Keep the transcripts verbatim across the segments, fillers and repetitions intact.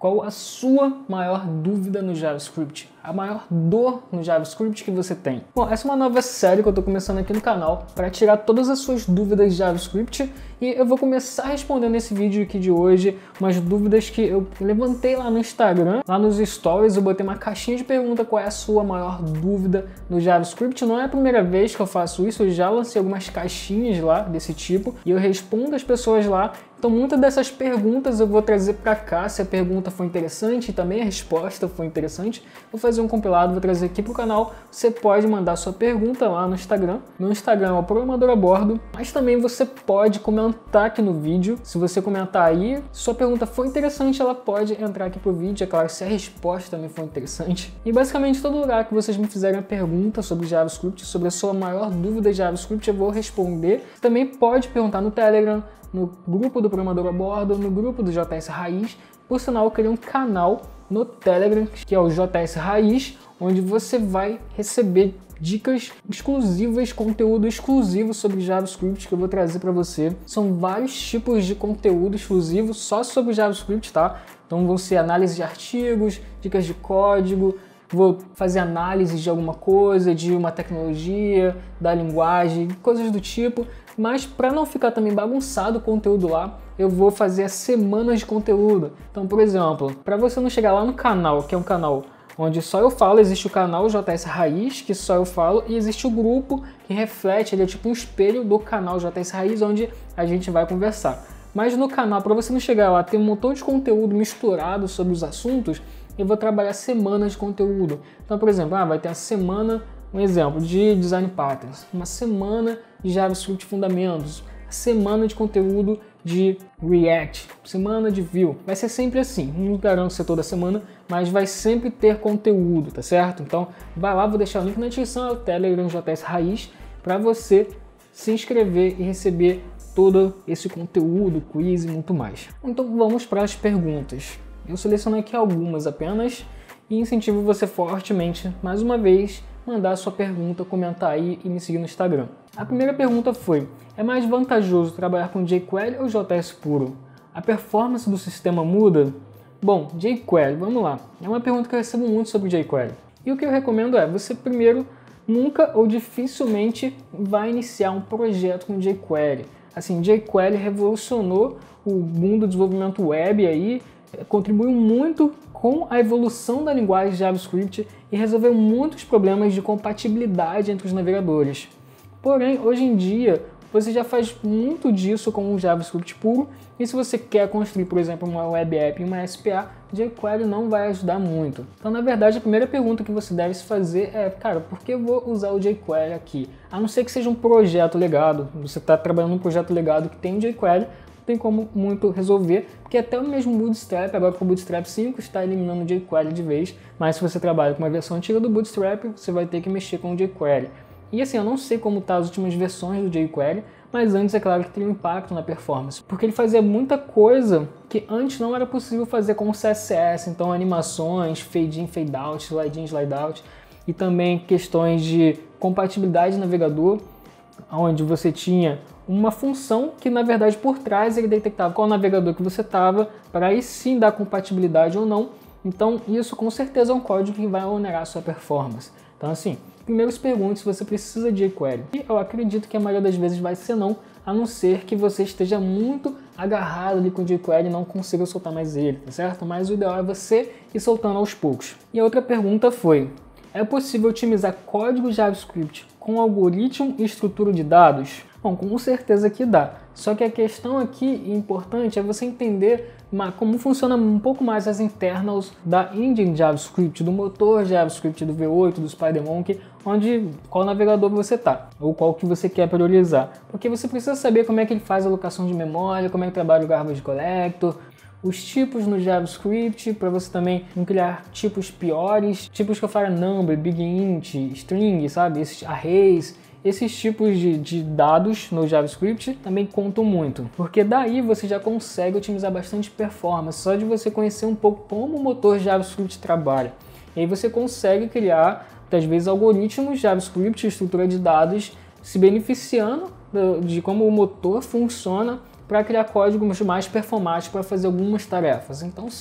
Qual a sua maior dúvida no JavaScript? A maior dor no JavaScript que você tem? Bom, essa é uma nova série que eu estou começando aqui no canal para tirar todas as suas dúvidas de JavaScript e eu vou começar respondendo nesse vídeo aqui de hoje umas dúvidas que eu levantei lá no Instagram, lá nos stories eu botei uma caixinha de pergunta qual é a sua maior dúvida no JavaScript. Não é a primeira vez que eu faço isso, eu já lancei algumas caixinhas lá desse tipo e eu respondo as pessoas lá. Então muitas dessas perguntas eu vou trazer para cá, se a pergunta foi interessante e também a resposta foi interessante, vou fazer um compilado, vou trazer aqui para o canal. Você pode mandar sua pergunta lá no Instagram. Meu Instagram é o Programador a Bordo, mas também você pode comentar aqui no vídeo. Se você comentar aí, se sua pergunta foi interessante, ela pode entrar aqui pro vídeo, é claro, se a resposta também for interessante. E basicamente todo lugar que vocês me fizerem a pergunta sobre JavaScript, sobre a sua maior dúvida de JavaScript, eu vou responder. Você também pode perguntar no Telegram, no grupo do Programador a Bordo, no grupo do J S Raiz. Por sinal, eu criei um canal no Telegram, que é o J S Raiz, onde você vai receber dicas exclusivas, conteúdo exclusivo sobre JavaScript que eu vou trazer para você. São vários tipos de conteúdo exclusivo só sobre JavaScript, tá? Então vão ser análise de artigos, dicas de código, vou fazer análise de alguma coisa, de uma tecnologia, da linguagem, coisas do tipo. Mas para não ficar também bagunçado o conteúdo lá, eu vou fazer as semanas de conteúdo. Então, por exemplo, para você não chegar lá no canal, que é um canal onde só eu falo, existe o canal J S Raiz, que só eu falo, e existe o grupo que reflete, ele é tipo um espelho do canal J S Raiz, onde a gente vai conversar. Mas no canal, para você não chegar lá, tem um montão de conteúdo misturado sobre os assuntos, eu vou trabalhar semanas de conteúdo. Então, por exemplo, ah, vai ter a semana, um exemplo, de Design Patterns, uma semana de JavaScript Fundamentos, semana de conteúdo de React, semana de Vue. Vai ser sempre assim, não garanto ser toda semana, mas vai sempre ter conteúdo, tá certo? Então, vai lá, vou deixar o link na descrição, é o Telegram J S Raiz, para você se inscrever e receber todo esse conteúdo, quiz e muito mais. Então, vamos para as perguntas. Eu selecionei aqui algumas apenas e incentivo você fortemente, mais uma vez, mandar sua pergunta, comentar aí e me seguir no Instagram. A primeira pergunta foi: é mais vantajoso trabalhar com jQuery ou J S puro? A performance do sistema muda? Bom, jQuery, vamos lá. É uma pergunta que eu recebo muito sobre jQuery. E o que eu recomendo é, você primeiro nunca ou dificilmente vai iniciar um projeto com jQuery. Assim, jQuery revolucionou o mundo do desenvolvimento web aí, contribuiu muito com a evolução da linguagem JavaScript e resolveu muitos problemas de compatibilidade entre os navegadores. Porém, hoje em dia, você já faz muito disso com o JavaScript puro, e se você quer construir, por exemplo, uma web app e uma S P A, jQuery não vai ajudar muito. Então, na verdade, a primeira pergunta que você deve se fazer é, cara, por que eu vou usar o jQuery aqui? A não ser que seja um projeto legado, você está trabalhando num projeto legado que tem jQuery, não tem como muito resolver, porque até o mesmo Bootstrap, agora com o Bootstrap cinco, está eliminando o jQuery de vez, mas se você trabalha com uma versão antiga do Bootstrap, você vai ter que mexer com o jQuery. E assim, eu não sei como tá as últimas versões do jQuery, mas antes é claro que teria um impacto na performance, porque ele fazia muita coisa que antes não era possível fazer com o C S S, então animações, fade in, fade out, slide in, slide out, e também questões de compatibilidade de navegador, onde você tinha uma função que na verdade por trás ele detectava qual navegador que você estava, para aí sim dar compatibilidade ou não. Então isso com certeza é um código que vai onerar a sua performance. Então assim, primeiro se pergunte se você precisa de jQuery. E eu acredito que a maioria das vezes vai ser não, a não ser que você esteja muito agarrado ali com o jQuery e não consiga soltar mais ele, tá certo? Mas o ideal é você ir soltando aos poucos. E a outra pergunta foi: é possível otimizar código JavaScript com algoritmo e estrutura de dados? Bom, com certeza que dá. Só que a questão aqui importante é você entender como funciona um pouco mais as internals da engine JavaScript, do motor JavaScript do V oito, do SpiderMonkey, onde qual navegador você está, ou qual que você quer priorizar. Porque você precisa saber como é que ele faz a alocação de memória, como é que trabalha o garbage collector, os tipos no JavaScript, para você também não criar tipos piores, tipos que eu falo number, big int, string, sabe, esses arrays. Esses tipos de, de dados no JavaScript também contam muito, porque daí você já consegue otimizar bastante performance, só de você conhecer um pouco como o motor JavaScript trabalha. E aí você consegue criar, às vezes, algoritmos JavaScript, estrutura de dados, se beneficiando de como o motor funciona para criar códigos mais performáticos para fazer algumas tarefas. Então sim,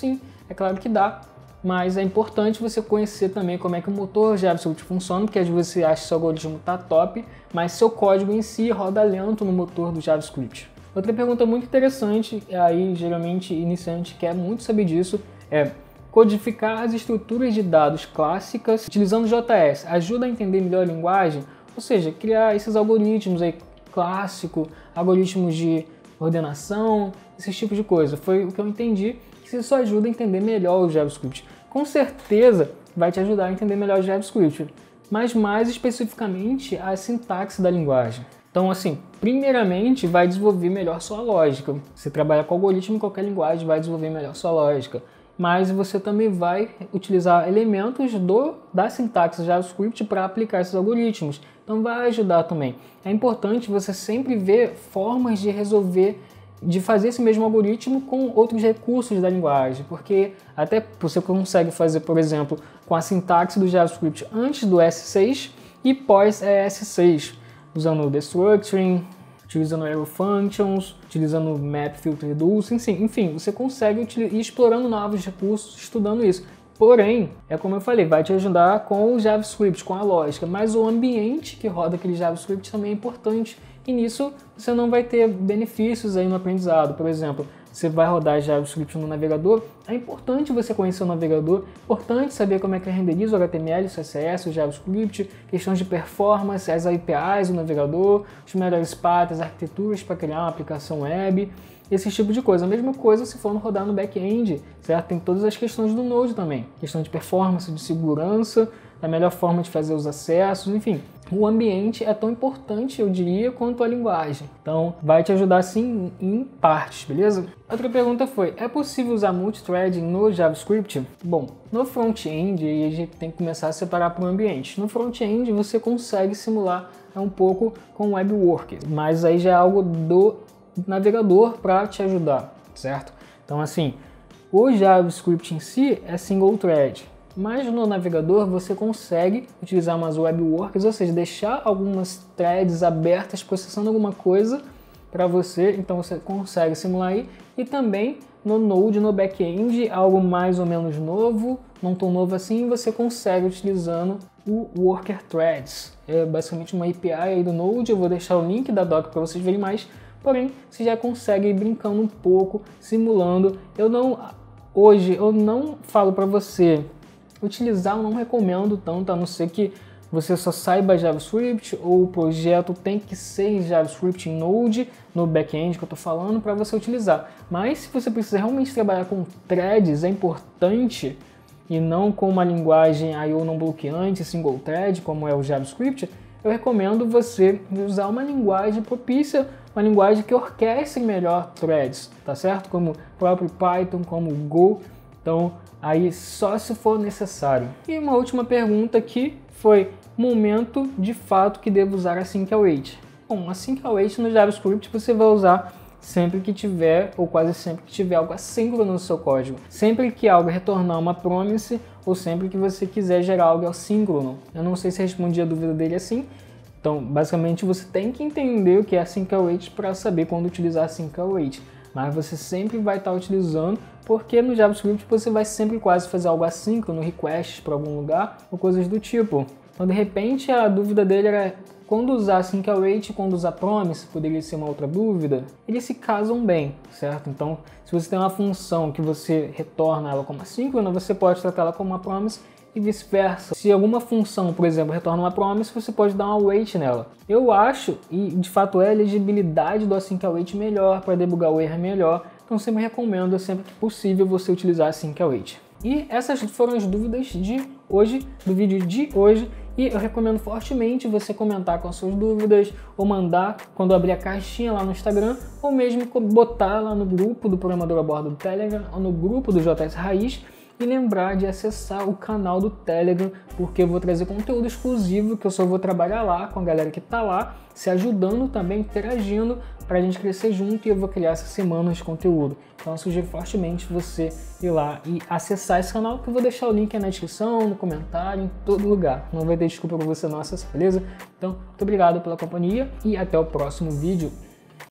É claro que dá, mas é importante você conhecer também como é que o motor JavaScript funciona, porque às vezes você acha que seu algoritmo está top, mas seu código em si roda lento no motor do JavaScript. Outra pergunta muito interessante, aí geralmente iniciante quer muito saber disso, é codificar as estruturas de dados clássicas utilizando J S ajuda a entender melhor a linguagem? Ou seja, criar esses algoritmos aí clássico, algoritmos de ordenação, esse tipo de coisa. Foi o que eu entendi, que isso ajuda a entender melhor o JavaScript. Com certeza vai te ajudar a entender melhor o JavaScript, mas mais especificamente a sintaxe da linguagem. Então, assim, primeiramente vai desenvolver melhor sua lógica. Você trabalha com algoritmo em qualquer linguagem, vai desenvolver melhor sua lógica. Mas você também vai utilizar elementos do, da sintaxe JavaScript para aplicar esses algoritmos. Então vai ajudar também. É importante você sempre ver formas de resolver, de fazer esse mesmo algoritmo com outros recursos da linguagem, porque até você consegue fazer, por exemplo, com a sintaxe do JavaScript antes do E S seis e pós E S seis, usando o destructuring, utilizando arrow functions, utilizando map filter reduce, enfim, enfim, você consegue ir explorando novos recursos, estudando isso. Porém, é como eu falei, vai te ajudar com o JavaScript, com a lógica, mas o ambiente que roda aquele JavaScript também é importante. E nisso você não vai ter benefícios aí no aprendizado. Por exemplo, você vai rodar JavaScript no navegador, é importante você conhecer o navegador, é importante saber como é que renderiza o H T M L, o C S S, o JavaScript, questões de performance, as A P Is do navegador, os melhores paths, as arquiteturas para criar uma aplicação web, esse tipo de coisa. A mesma coisa se for rodar no back-end, certo? Tem todas as questões do Node também, questão de performance, de segurança, a melhor forma de fazer os acessos, enfim. O ambiente é tão importante, eu diria, quanto a linguagem. Então, vai te ajudar sim em partes, beleza? Outra pergunta foi, é possível usar multithreading no JavaScript? Bom, no front-end a gente tem que começar a separar para o ambiente. No front-end você consegue simular um pouco com o web worker, mas aí já é algo do navegador para te ajudar, certo? Então, assim, o JavaScript em si é single thread. Mas no navegador você consegue utilizar umas web workers, ou seja, deixar algumas threads abertas processando alguma coisa para você, então você consegue simular aí. E também no Node, no back-end, algo mais ou menos novo, não tão novo assim, você consegue utilizando o Worker Threads. É basicamente uma A P I aí do Node, eu vou deixar o link da doc para vocês verem mais, porém você já consegue ir brincando um pouco, simulando. Eu não, hoje eu não falo para você utilizar, eu não recomendo tanto, a não ser que você só saiba JavaScript ou o projeto tem que ser em JavaScript em Node, no back-end que eu estou falando, para você utilizar. Mas se você precisa realmente trabalhar com threads, é importante, e não com uma linguagem I O não bloqueante, single thread, como é o JavaScript, eu recomendo você usar uma linguagem propícia, uma linguagem que orquestre melhor threads, tá certo? Como o próprio Python, como o Go. Então, aí só se for necessário. E uma última pergunta aqui foi, momento de fato que devo usar async await? Bom, async await no JavaScript você vai usar sempre que tiver, ou quase sempre que tiver algo assíncrono no seu código. Sempre que algo retornar uma promise, ou sempre que você quiser gerar algo assíncrono. Eu não sei se respondi a dúvida dele assim. Então, basicamente você tem que entender o que é async await para saber quando utilizar async await. Mas você sempre vai estar utilizando, porque no JavaScript você vai sempre quase fazer algo assíncrono, requests para algum lugar, ou coisas do tipo. Então, de repente, a dúvida dele era quando usar async await e quando usar promise, poderia ser uma outra dúvida. Eles se casam bem, certo? Então, se você tem uma função que você retorna ela como assíncrona, você pode tratá-la como uma promise e vice-versa. Se alguma função, por exemplo, retorna uma promise, você pode dar uma await nela. Eu acho, e de fato é a legibilidade do async await melhor, para debugar o erro melhor, então sempre recomendo, sempre que possível, você utilizar async await. E essas foram as dúvidas de hoje, do vídeo de hoje, e eu recomendo fortemente você comentar com as suas dúvidas, ou mandar quando abrir a caixinha lá no Instagram, ou mesmo botar lá no grupo do Programador a Bordo do Telegram, ou no grupo do J S Raiz, e lembrar de acessar o canal do Telegram, porque eu vou trazer conteúdo exclusivo, que eu só vou trabalhar lá com a galera que tá lá, se ajudando também, interagindo, para a gente crescer junto, e eu vou criar essas semanas de conteúdo. Então eu sugiro fortemente você ir lá e acessar esse canal, que eu vou deixar o link aí na descrição, no comentário, em todo lugar. Não vai ter desculpa para você não acessar, beleza? Então, muito obrigado pela companhia e até o próximo vídeo.